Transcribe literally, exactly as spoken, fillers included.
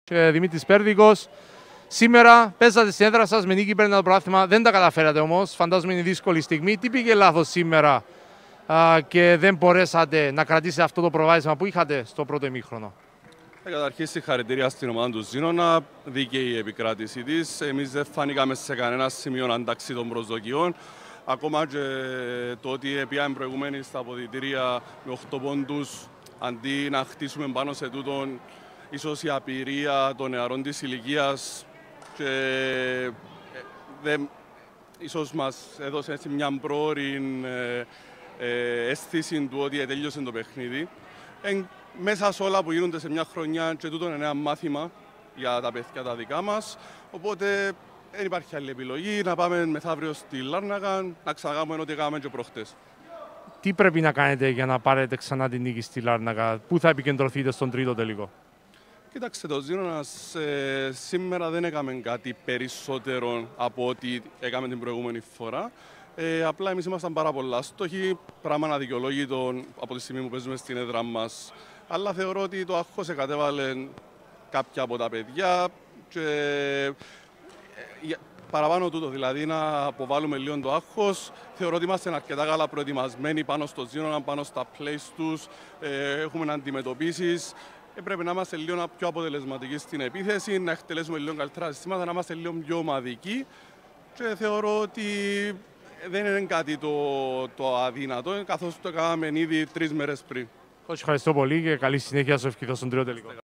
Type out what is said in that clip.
Και Δημήτρης Πέρδικος. Σήμερα παίζατε στην έδρα σας με νίκη, παίρνετε το πρωτάθλημα. Δεν τα καταφέρατε όμως. Φαντάζομαι είναι δύσκολη στιγμή. Τι πήγε λάθος σήμερα α, και δεν μπορέσατε να κρατήσετε αυτό το προβάδισμα που είχατε στο πρώτο ημίχρονο? Ε, καταρχήν, συγχαρητήρια στην ομάδα του Ζήνονα. Δίκαιη η επικράτηση της. Εμείς δεν φάνηκαμε σε κανένα σημείο αντάξει των προσδοκιών. Ακόμα και το ότι πήγαμε προηγουμένοι στα αποδυτήρια με οκτώ πόντους, αντί να χτίσουμε πάνω σε τούτον, ίσως η απειρία των νεαρών της ηλικίας και δε, ίσως μας έδωσε έτσι μια πρόωρη ε, ε, αίσθηση του ότι τέλειωσε το παιχνίδι. Ε, μέσα σε όλα που γίνονται σε μια χρονιά και τούτο είναι ένα μάθημα για τα παιδιά τα δικά μας, οπότε δεν υπάρχει άλλη επιλογή να πάμε μεθαύριο στη Λάρνακα να ξαναγάμε ό,τι κάναμε και προχτές. Τι πρέπει να κάνετε για να πάρετε ξανά την νίκη στη Λάρνακα, πού θα επικεντρωθείτε στον τρίτο τελικό? Κοίταξε, το Ζήνονας ε, σήμερα δεν έκαμε κάτι περισσότερο από ό,τι έκαμε την προηγούμενη φορά. Ε, απλά εμείς ήμασταν πάρα πολλά στόχοι, πράγμα αδικαιολόγητο από τη στιγμή που παίζουμε στην έδρα μας. Αλλά θεωρώ ότι το άγχος εκατέβαλε κάποια από τα παιδιά και ε, παραπάνω τούτο, δηλαδή να αποβάλουμε λίγο το άγχος. Θεωρώ ότι είμαστε αρκετά καλά προετοιμασμένοι πάνω στο Ζήνονα, πάνω στα plays τους, ε, έχουμε αντιμετωπίσεις. Ε, πρέπει να είμαστε λίγο πιο αποτελεσματικοί στην επίθεση, να εκτελέσουμε λίγο καλύτερα συστήματα, να είμαστε λίγο πιο ομαδικοί. Και θεωρώ ότι δεν είναι κάτι το, το αδύνατο, καθώς το κάναμε ήδη τρεις μέρες πριν. Ευχαριστώ πολύ και καλή συνέχεια σου, ευχηθώ στον τρίτο τελικό.